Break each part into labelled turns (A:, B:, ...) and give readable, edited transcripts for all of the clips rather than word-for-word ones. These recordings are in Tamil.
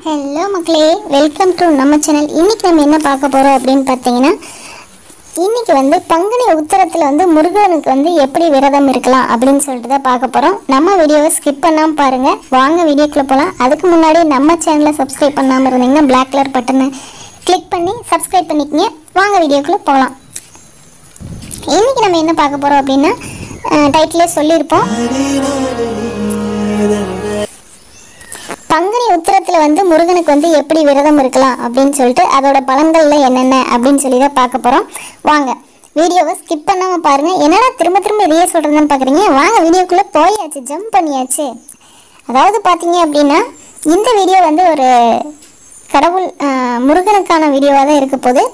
A: ஹலோ மக்களே, வெல்கம் டு நம்ம சேனல். இன்றைக்கி நம்ம என்ன பார்க்க போகிறோம் அப்படின்னு பார்த்தீங்கன்னா, இன்றைக்கி பங்குனி உத்திரத்தில் முருகனுக்கு எப்படி விரதம் இருக்கலாம் அப்படின்னு சொல்லிட்டு தான் பார்க்க போகிறோம். நம்ம வீடியோவை ஸ்கிப் பண்ணாமல் பாருங்கள். வாங்க வீடியோக்குள்ளே போகலாம். அதுக்கு முன்னாடி நம்ம சேனலை சப்ஸ்கிரைப் பண்ணாமல் இருந்தீங்கன்னா பிளாக் கலர் பட்டனை கிளிக் பண்ணி சப்ஸ்கிரைப் பண்ணிக்கங்க. வாங்க வீடியோக்குள்ளே போகலாம். இன்றைக்கி நம்ம என்ன பார்க்க போகிறோம் அப்படின்னா, டைட்டிலே சொல்லியிருப்போம். பங்குனி உத்திரத்தில் முருகனுக்கு எப்படி விரதம் இருக்கலாம் அப்படின்னு சொல்லிட்டு அதோட பலன்கள்ல என்னென்ன அப்படின்னு சொல்லி தான் பார்க்க போகிறோம். வாங்க வீடியோவை ஸ்கிப் பண்ணாமல் பாருங்கள். என்னடா திரும்ப திரும்ப இதையே சொல்கிறதுன்னு பார்க்குறீங்க? வாங்க வீடியோக்குள்ளே போயாச்சு, ஜம்ப் பண்ணியாச்சு. அதாவது பார்த்தீங்க அப்படின்னா, இந்த வீடியோ ஒரு கடவுள் முருகனுக்கான வீடியோவாக தான் இருக்க போகுது.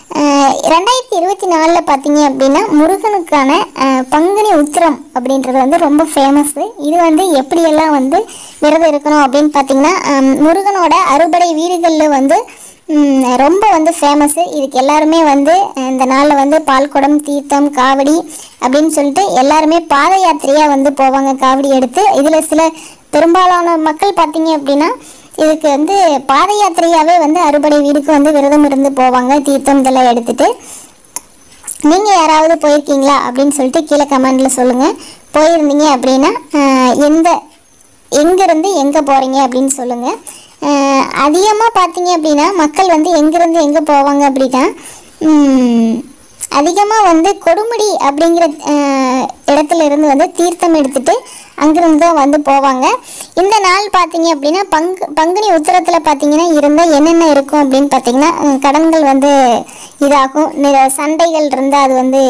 A: 2024 பார்த்தீங்க அப்படின்னா முருகனுக்கான பங்குனி உத்திரம் அப்படின்றது ரொம்ப ஃபேமஸ்ஸு. இது எப்படியெல்லாம் விரதம் இருக்கணும் அப்படின்னு பார்த்தீங்கன்னா, முருகனோட அறுபடை வீடுகளில் ரொம்ப ஃபேமஸ்ஸு. இதுக்கு எல்லாருமே இந்த நாளில் பால்குடம், தீர்த்தம், காவடி அப்படின்னு சொல்லிட்டு எல்லாருமே பாத யாத்திரையாக போவாங்க காவடி எடுத்து. இதில் சில பெரும்பாலான மக்கள் பார்த்தீங்க அப்படின்னா இதுக்கு பாத யாத்திரையாகவே அறுபடை வீடுக்கு விரதம் இருந்து போவாங்க, தீர்த்தம் இதெல்லாம் எடுத்துகிட்டு. நீங்கள் யாராவது போயிருக்கீங்களா அப்படின்னு சொல்லிட்டு கீழே கமெண்டில் சொல்லுங்கள். போயிருந்தீங்க அப்படின்னா எங்கேருந்து எங்கே போகிறீங்க அப்படின்னு சொல்லுங்கள். அதிகமாக பார்த்தீங்க அப்படின்னா மக்கள் எங்கேருந்து எங்கே போவாங்க அப்படின்னா, அதிகமாக கொடுமுடி அப்படிங்கிற இடத்துல இருந்து தீர்த்தம் எடுத்துகிட்டு அங்கிருந்து தான் போவாங்க. இந்த நாள் பார்த்தீங்க அப்படின்னா பங்குனி உத்திரத்தில் பார்த்தீங்கன்னா இருந்தால் என்னென்ன இருக்கும் அப்படின்னு பார்த்தீங்கன்னா, கடன்கள் இதாகும், சண்டைகள் இருந்தால் அது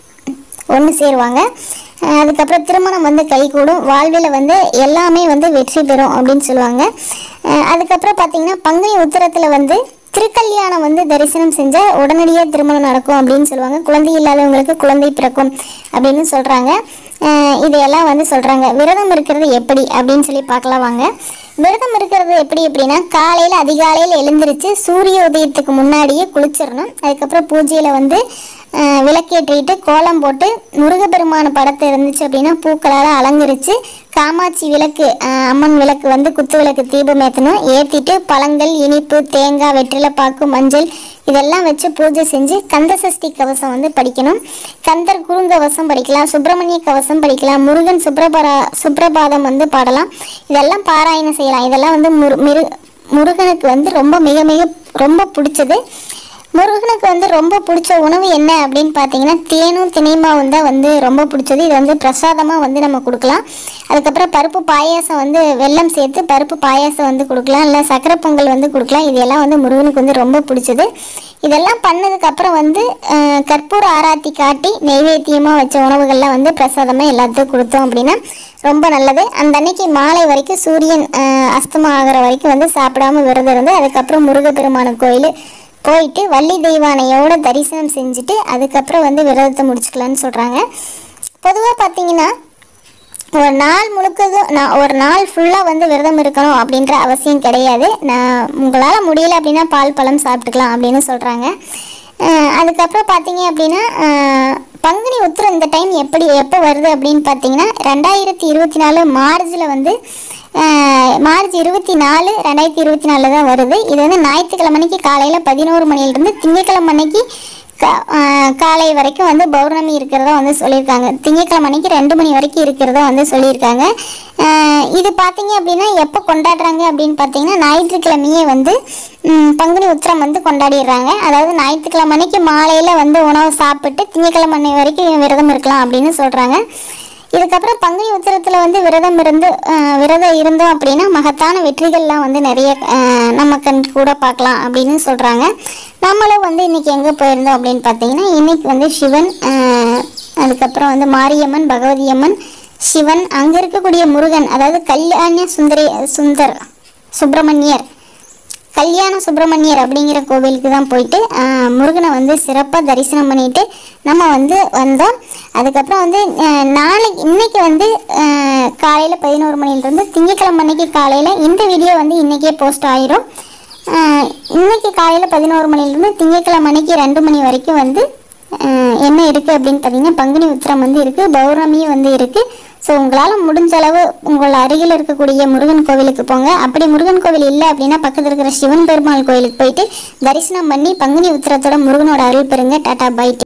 A: ஒன்று சேருவாங்க. அதுக்கப்புறம் திருமணம் கைகூடும், வாழ்வில் எல்லாமே வெற்றி பெறும் அப்படின்னு சொல்லுவாங்க. அதுக்கப்புறம் பார்த்தீங்கன்னா பங்குனி உத்திரத்தில் திருக்கல்யாணம் தரிசனம் செஞ்சால் உடனடியாக திருமணம் நடக்கும் அப்படின்னு சொல்லுவாங்க. குழந்தை இல்லாதவங்களுக்கு குழந்தை பிறக்கும் அப்படின்னு சொல்கிறாங்க. இதையெல்லாம் சொல்கிறாங்க. விரதம் இருக்கிறது எப்படி அப்படின்னு சொல்லி பார்க்கலாம் வாங்க. விரதம் இருக்கிறது எப்படி அப்படின்னா, காலையில் அதிகாலையில் எழுந்திரிச்சு சூரிய உதயத்துக்கு முன்னாடியே குளிச்சிடணும். அதுக்கப்புறம் பூஜையில் விளக்கேற்றிட்டு கோலம் போட்டு முருகப்பெருமான படத்தை இருந்துச்சு அப்படின்னா பூக்களால் அலங்கரித்து காமாட்சி விளக்கு, அம்மன் விளக்கு குத்து விளக்கு தீபம் ஏற்றணும். ஏற்றிட்டு பழங்கள், இனிப்பு, தேங்காய், வெற்றிலைப்பாக்கு, மஞ்சள் இதெல்லாம் வச்சு பூஜை செஞ்சு கந்த சஷ்டி கவசம் படிக்கணும். கந்தர் குறுங்கவசம் படிக்கலாம், சுப்பிரமணிய கவசம் படிக்கலாம், முருகன் சுப்ரபாதம் பாடலாம். இதெல்லாம் பாராயணம் செய்யலாம். இதெல்லாம் முருகனுக்கு ரொம்ப மிக மிக ரொம்ப பிடிச்சது. முருகனுக்கு ரொம்ப பிடிச்ச உணவு என்ன அப்படின்னு பார்த்தீங்கன்னா, தேனும் தினைமாவும் தான் ரொம்ப பிடிச்சது. இது பிரசாதமாக நம்ம கொடுக்கலாம். அதுக்கப்புறம் பருப்பு பாயாசம் வெல்லம் சேர்த்து பருப்பு பாயாசம் கொடுக்கலாம், இல்லை சக்கரை பொங்கல் கொடுக்கலாம். இதெல்லாம் முருகனுக்கு ரொம்ப பிடிச்சது. இதெல்லாம் பண்ணதுக்கப்புறம் கற்பூர ஆராத்தி காட்டி நெய்வேத்தியமாக வச்ச உணவுகள்லாம் பிரசாதமாக எல்லாத்துக்கும் கொடுத்தோம் அப்படின்னா ரொம்ப நல்லது. அந்த அன்னைக்கு மாலை வரைக்கும் சூரியன் அஸ்தமம் ஆகிற வரைக்கும் சாப்பிடாமல் விரதம் இருந்து அதுக்கப்புறம் முருகப்பெருமான கோயில் போயிட்டு வள்ளி தெய்வானையோட தரிசனம் செஞ்சுட்டு அதுக்கப்புறம் விரதத்தை முடிச்சுக்கலான்னு சொல்கிறாங்க. பொதுவாக பார்த்தீங்கன்னா ஒரு நாள் முழுக்கதும் ஒரு நாள் ஃபுல்லாக விரதம் இருக்கணும் அப்படின்ற அவசியம் கிடையாது. உங்களால் முடியல அப்படின்னா பால் பழம் சாப்பிட்டுக்கலாம் அப்படின்னு சொல்கிறாங்க. அதுக்கப்புறம் பார்த்தீங்க அப்படின்னா பங்குனி உத்திரம் இந்த டைம் எப்போ வருது அப்படின்னு பார்த்தீங்கன்னா 2024 மார்ச்சில் மார்ச் 24, 2024 தான் வருது. இது ஞாயிற்றுக்கிழமைக்கு காலையில் 11 மணிலிருந்து திங்கட்கிழமை அன்னைக்கு காலை வரைக்கும் பௌர்ணமி இருக்கிறதா சொல்லியிருக்காங்க. திங்கட்கிழமை அன்னைக்கு 2 மணி வரைக்கும் இருக்கிறதா சொல்லியிருக்காங்க. இது பார்த்தீங்க அப்படின்னா எப்போ கொண்டாடுறாங்க அப்படின்னு பார்த்தீங்கன்னா, ஞாயிற்றுக்கிழமையே பங்குனி உத்திரம் கொண்டாடிடுறாங்க. அதாவது ஞாயிற்றுக்கிழமை அன்னைக்கு மாலையில் உணவு சாப்பிட்டு திங்கட்கிழமை அன்னை வரைக்கும் விரதம் இருக்கலாம் அப்படின்னு சொல்கிறாங்க. இதுக்கப்புறம் பங்குனி உத்திரத்தில் விரதம் இருந்தோம் அப்படின்னா மகத்தான வெற்றிகள்லாம் நிறைய நம்ம கண் கூட பார்க்கலாம் அப்படின்னு சொல்கிறாங்க. நம்மளும் இன்றைக்கி எங்கே போயிருந்தோம் அப்படின்னு பார்த்தீங்கன்னா, இன்றைக்கி சிவன், அதுக்கப்புறம் மாரியம்மன், பகவதியம்மன், சிவன், அங்கே இருக்கக்கூடிய முருகன், அதாவது கல்யாண சுப்பிரமணியர் அப்படிங்கிற கோவிலுக்கு தான் போயிட்டு முருகனை சிறப்பாக தரிசனம் பண்ணிட்டு நம்ம வந்தோம். அதுக்கப்புறம் இன்னைக்கு காலையில் 11 மணிலிருந்து திங்கட்கிழமை அன்னைக்கு காலையில் இந்த வீடியோ இன்றைக்கே போஸ்ட் ஆயிரும். இன்னைக்கு காலையில் 11 மணிலிருந்து திங்கட்கிழமை அன்னைக்கு 2 மணி வரைக்கும் என்ன இருக்குது அப்படின்னு பார்த்தீங்கன்னா, பங்குனி உத்திரம் இருக்குது, பௌர்ணமியும் இருக்குது, ஸோ உங்களால் முடிஞ்ச அளவு உங்கள் அருகில் இருக்கக்கூடிய முருகன் கோவிலுக்கு போங்க. அப்படி முருகன் கோவில் இல்லை அப்படின்னா பக்கத்தில் இருக்கிற சிவன் பெருமாள் கோவிலுக்கு போயிட்டு தரிசனம் பண்ணி பங்குனி உத்திரத்தோட முருகனோட அருள் பெறுங்க. Tata by.